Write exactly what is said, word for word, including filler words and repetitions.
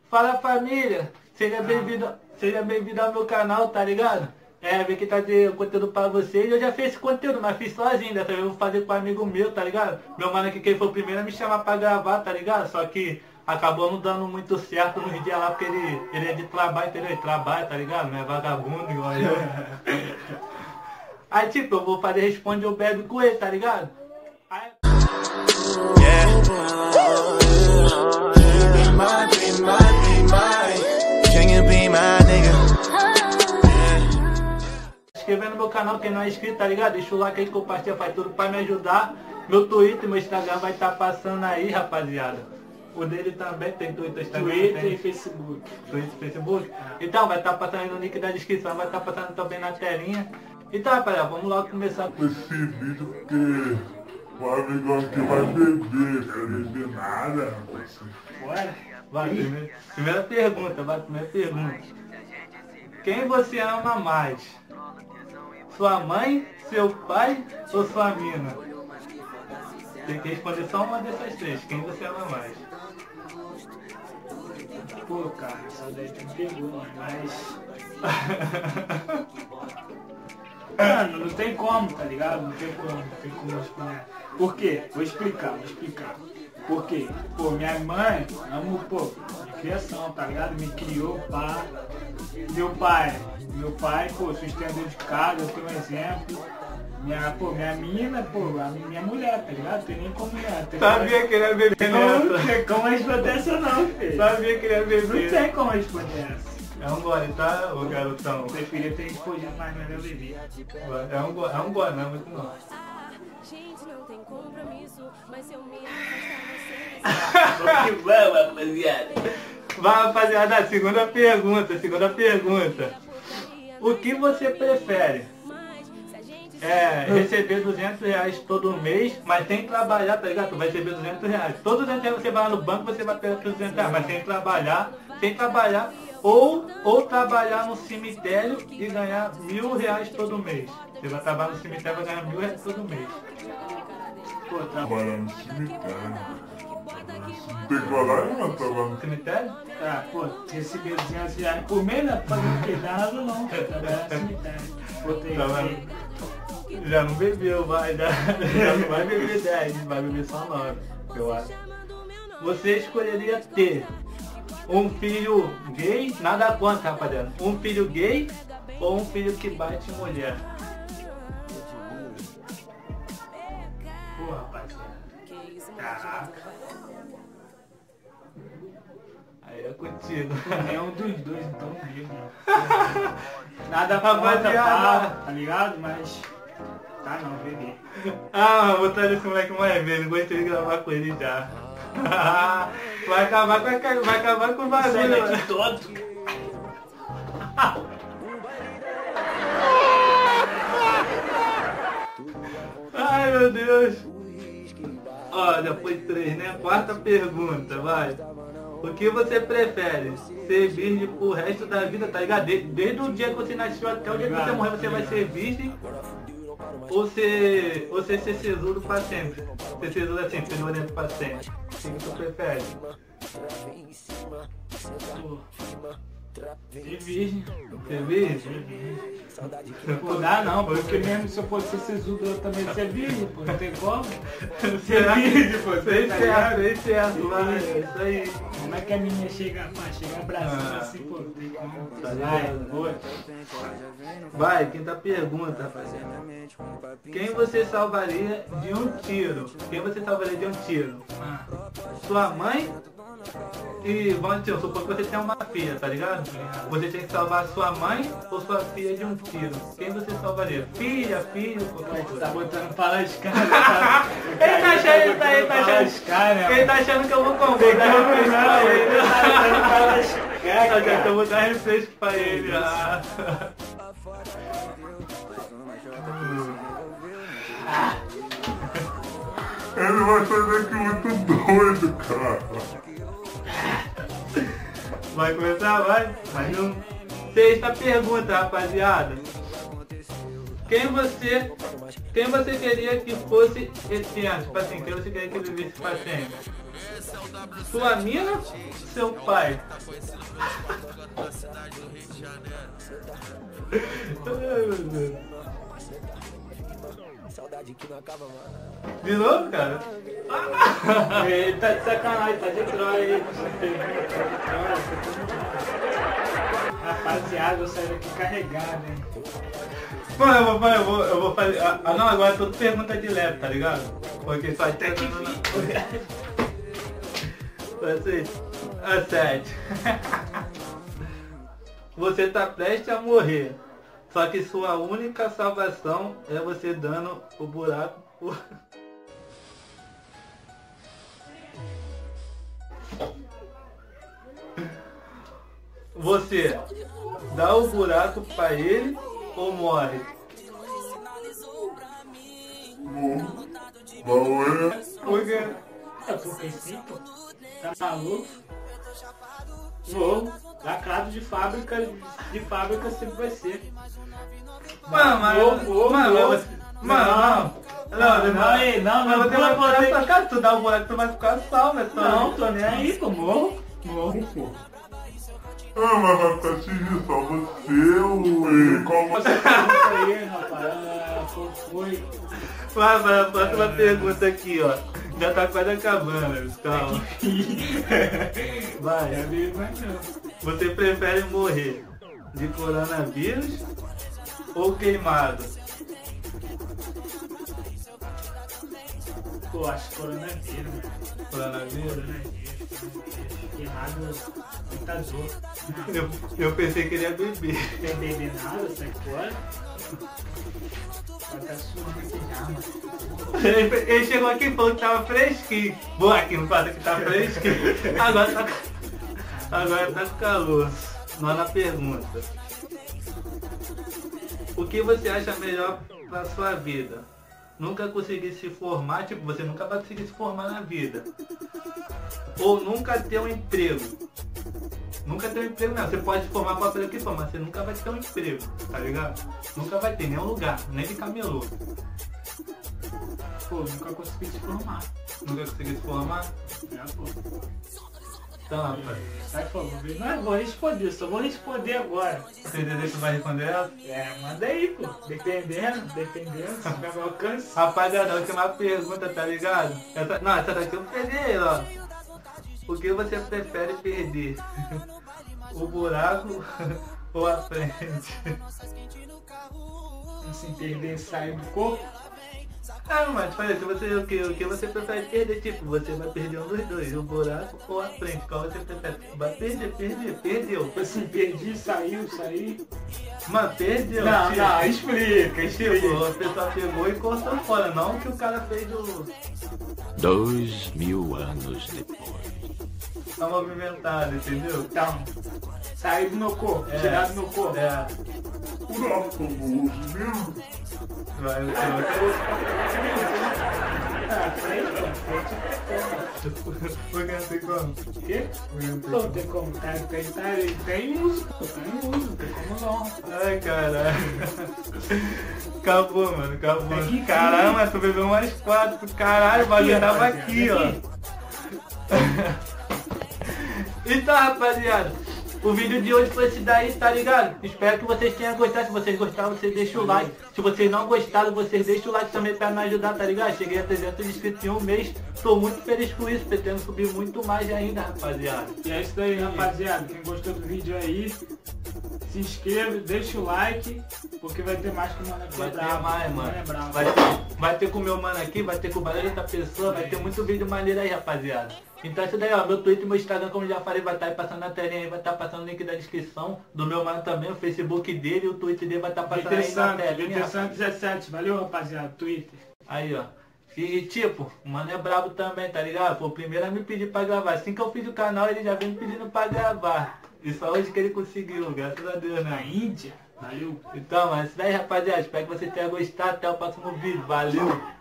Fala família, seja bem-vindo seja bem-vindo ao meu canal, tá ligado? É, vem que tá de conteúdo pra vocês. Eu já fiz esse conteúdo, mas fiz sozinho. Dessa vez eu vou fazer com um amigo meu, tá ligado? Meu mano aqui, que ele foi o primeiro a me chamar pra gravar, tá ligado? Só que acabou não dando muito certo nos dias lá, porque ele, ele é de trabalho, entendeu? Ele trabalha, tá ligado? Não é vagabundo igual eu. Aí tipo, eu vou fazer responde ou bebe com ele, tá ligado? Aí... Se inscreva no meu canal, quem não é inscrito, tá ligado? Deixa o like aí, compartilha, faz tudo pra me ajudar. Meu Twitter, meu Instagram vai estar tá passando aí, rapaziada. O dele também tem Twitter, Instagram, Twitter tem... e Facebook. Twitter e Facebook. Ah. Então, vai estar tá passando aí no link da descrição, vai estar tá passando também na telinha. Então, rapaziada, vamos logo começar com esse vídeo, porque o amigo aqui vai beber, quer beber nada. Bora? Vai, primeira, primeira pergunta, vai, primeira pergunta. Quem você ama mais? Sua mãe, seu pai ou sua mina? Tem que responder só uma dessas três. Quem você ama mais? Pô, cara, essa daí tu me pegou, mas... Mano, não tem como, tá ligado? Não tem como, não tem como explicar. Por quê? Vou explicar, vou explicar. Por quê? Pô, minha mãe, amo, pô, de criação, tá ligado? Me criou, pá. Meu pai, meu pai, pô, sustentador de casa, eu tenho um exemplo. Minha, pô, minha mina, pô, a minha mulher, tá ligado? Tem nem como mulher. Sabia que ele ia beber nessa. Não tem como responder essa não, filho. Sabia que ele ia beber. Não tem como responder essa. É um gole, tá, ô garotão? Eu preferia ter respondido, mas melhor beber. É um gole, é um gole, não é muito não. Gente, não tem compromisso, mas se eu me Vamos que vamos, rapaziada. Vai, rapaziada, segunda pergunta, segunda pergunta. O que você prefere? É, receber duzentos reais todo mês, mas sem trabalhar, tá ligado? Tu vai receber duzentos reais. Todos os duzentos reais você vai lá no banco, você vai pegar duzentos reais, mas sem trabalhar, sem trabalhar, ou, ou trabalhar no cemitério e ganhar mil reais todo mês. Você vai trabalhar no cemitério e vai ganhar mil reais todo mês. Pô, trabalhar no cemitério. Não tem coragem, não, trabalhar no cemitério? Ah, pô, receber duzentos reais por mês, não é pra fazer o quê? Nada não, trabalhar no cemitério. Pô, tem que... Já não bebeu, vai, já, já não vai beber dez, vai beber só nove, eu acho. Você escolheria ter um filho gay, nada contra, rapaziada, um filho gay ou um filho que bate em mulher? Pô, rapaziada. Caraca. Aí é contigo. É um dos dois, então mesmo. Nada contra, pá, tá ligado? Mas... Tá não, bebê. Ah, vou botar esse moleque mais velho, não gostei de gravar com ele já. Vai acabar com, a, vai acabar com o bagulho. Sai daqui todo. Ai meu Deus. Ó, já foi três, né? Quarta pergunta, vai. O que você prefere? Ser virgem pro resto da vida, tá ligado? Desde, desde o dia que você nasceu até o dia que você morrer, você vai ser virgem. Ou ser, ou ser, ser cesudo pra sempre. Ser cesudo assim, fedorento pra sempre. O que você prefere? Ser virgem. Ser virgem? Pô, dá não, porque mesmo se eu fosse ser cesudo eu também ser virgem, pô, não tem como. Ser virgem, pô, sem certo, sem certo, vai, é isso aí. Como é que a menina chega, pá, chega abraçando ah. assim, pô, tem como. Vai, boa. Vai, quinta pergunta, rapaziada. Quem você salvaria de um tiro? Quem você salvaria de um tiro? Ah. Sua mãe? E vamos dizer, supor que você tem uma filha, tá ligado? Você tem que salvar sua mãe ou sua filha de um tiro. Quem você salvaria? Filha, filho, qualquer coisa. Tá botando para as caras. Ele tá achando, ele tá, ele tá achando. Ele tá achando que eu vou comprar refresco pra ele. Eu vou dar refresco pra ele. Ah. Ele vai sair daqui muito doido, cara. Vai começar? Vai? Mais um. Sexta pergunta, rapaziada. Quem você... Quem você queria que fosse eterno? Tipo assim, quem você queria que vivesse pra sempre? Sua mina, seu pai. Ai, meu Deus. De novo, cara? Ele tá de sacanagem, tá de troll aí. Rapaziada, eu saí daqui carregado, hein? Mano, eu vou, eu vou, eu vou fazer. Ah, ah, não, agora é tudo pergunta de leve, tá ligado? Porque só até que Vocês. A sete. Você tá prestes a morrer. Só que sua única salvação é você dando o buraco por... Você dá o buraco pra ele ou morre? Bom, bom é. Por quê? É porque sim, pô. Tá maluco? Vou. Lacrado de fábrica, de fábrica sempre vai ser. Mano, mas... Vou, vou, mano, vou. mas- mano, não. Não, não, Não, ei, não, Mas não, você não, vai botar não, essa cara, tu dá o buraco, tu vai ficar salvo, é só. não, tô nem aí, pô. Morro. Morro, pô. Ah, mas vai ficar atingir só você, o como Você pergunta aí, rapaz. Ah, qual foi? Vai, vai, a próxima pergunta aqui, ó. Já tá quase acabando, calma. Vai. É mesmo, é não. Você prefere morrer de coronavírus ou queimado? Pô, acho que coronavírus, mano. Coronavírus? Coronavírus. Queimado, muita dor. Eu, eu pensei que ele ia beber. Não tem beber nada, sai fora. Vai tá suando aqui já, mano. Ele, ele chegou aqui e falou que tava fresquinho. Boa, aqui não fala que tá fresquinho. Agora tá, agora tá com calor. Nona pergunta. O que você acha melhor pra sua vida? Nunca conseguir se formar, tipo, você nunca vai conseguir se formar na vida. Ou nunca ter um emprego. Nunca ter um emprego não, você pode se formar para o que for, mas você nunca vai ter um emprego, tá ligado? Nunca vai ter nenhum lugar, nem de camelô. Pô, nunca consegui se formar. Nunca consegui se formar? Já, pô. Então, rapaz, Sai falando, não vou responder, só vou responder agora. você entendeu que vai responder ela? É, manda aí, pô. Dependendo, dependendo, se tiver meu alcance. Rapaziada, a última pergunta, tá ligado? Essa, não, essa daqui eu peguei, ó. O que você prefere perder? O buraco ou a frente? Assim, perder sair do corpo. Ah, mas olha, se você, o, que, o que você prefere perder? Tipo, você vai perder um dos dois, o buraco ou a frente. Qual você prefere? Vai perder, perder, perdeu. Assim, perdi, saiu, saí. Mano, perdeu. Não, tipo, não, explica, Tipo, explica. a pessoa pegou e cortou fora, não que o cara fez o... Dois mil anos depois. a movimentada, entendeu? Então, sair do meu corpo, É. tirar do meu corpo. É, Buraco famoso mesmo. vai, vai, Ah, frente, pô, frente é porque não tem como. o quê? Não tem como, tá, tem, tá, tem uso, pô, tem uso, não tem como não. Ai, caralho. Acabou, mano, acabou. Aqui, Caralho, mas tu bebeu mais quatro. Caralho, o bagulho tava rapaziada, aqui, ó. Então, rapaziada, o vídeo de hoje foi esse daí, tá ligado? Espero que vocês tenham gostado. Se vocês gostaram, vocês deixam o like. Se vocês não gostaram, vocês deixam o like também pra me ajudar, tá ligado? Cheguei a trezentos inscritos em um mês. Tô muito feliz com isso, pretendo subir muito mais ainda, rapaziada. E é isso aí, rapaziada. Quem gostou do vídeo aí, se inscreva, deixa o like, porque vai ter mais com o Mano aqui. Vai é ter brabo, mais, o mano. é brabo. Vai ter, vai ter com o meu mano aqui, vai ter com o barulho da pessoa, vai ter muito vídeo maneiro aí, rapaziada. Então é isso daí, ó. Meu Twitter e meu Instagram, como já falei, vai estar aí passando na telinha aí, vai estar passando o link da descrição. Do meu mano também, o Facebook dele e o Twitter dele vai estar passando aí na telinha. V T Santos dezessete, valeu, rapaziada, Twitter. Aí, ó. E tipo, o mano é brabo também, tá ligado? Foi o primeiro a me pedir pra gravar. Assim que eu fiz o canal, ele já veio me pedindo pra gravar. E só hoje que ele conseguiu, graças a Deus, Na né? Índia, valeu. Então, mas é isso daí, rapaziada. Espero que você tenha gostado. Até o próximo vídeo. Valeu!